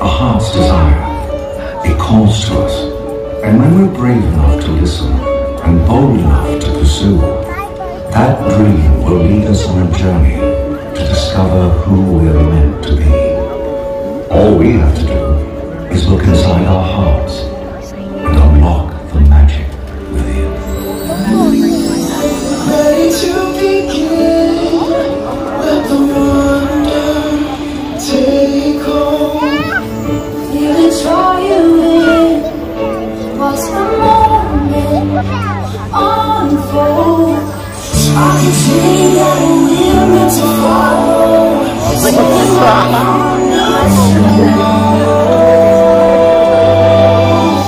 a heart's desire. It calls to us. And when we're brave enough to listen and bold enough to pursue, that dream will lead us on a journey to discover who we're meant to be. All we have to do is look inside our hearts and unlock the magic within. Ready to begin, let the wonder take hold. Feel it draw you in, watch the moment unfold. I can see that we're meant to follow. So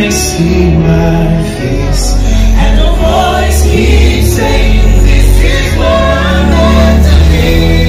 they see my face, and the voice keeps saying, this is where I'm meant to be.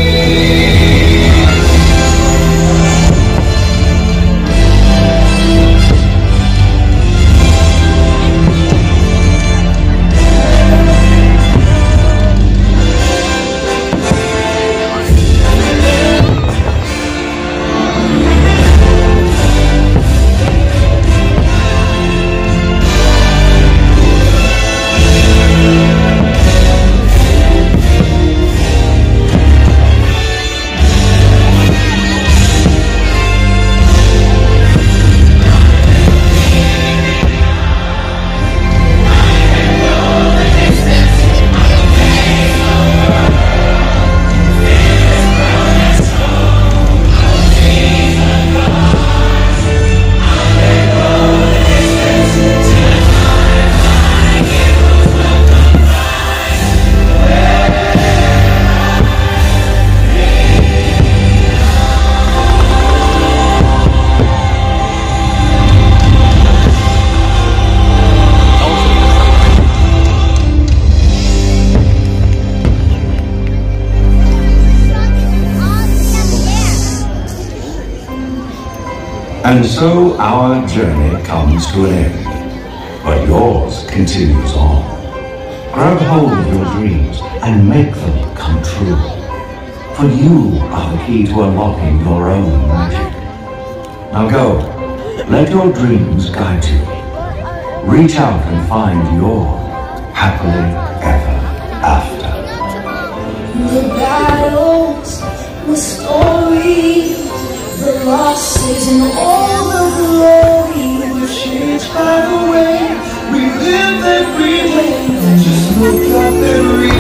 And so our journey comes to an end, but yours continues on. Grab hold of your dreams and make them come true. For you are the key to unlocking your own magic. Now go, let your dreams guide you. Reach out and find your happily ever after. The battles, the stories, the losses and all the glory We're changed by the way we live every day. Just look up and read.